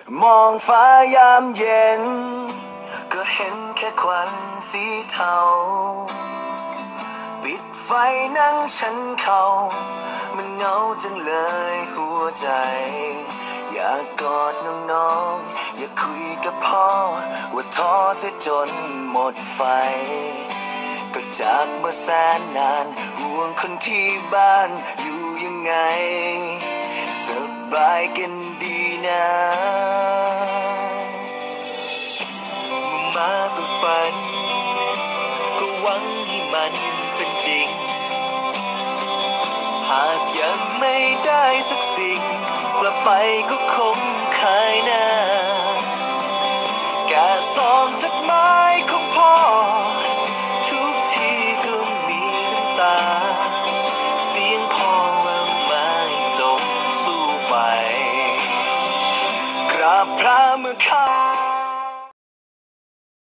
มองฟ้ายามเย็นก็เห็นแค่ควันสีเทาปิดไฟนั่งฉันเขามันเหงาจังเลยหัวใจอยากกอดน้องๆอยากคุยกับพ่อว่าท้อเสียจนหมดไฟก็จากเมื่อแสนนานห่วงคนที่บ้านอยู่ยังไงสบายกันดีนะมาเพื่อฝันก็หวังให้มันเป็นจริงหากยังไม่ได้สักสิ่งกลับไปก็คงขายหน้าแค่ซองจดหมายของพ่อทุกทีก็มีน้ำตาเสียงพ่อแววมาให้จงสู้ไปกราบพระเมื่อข้า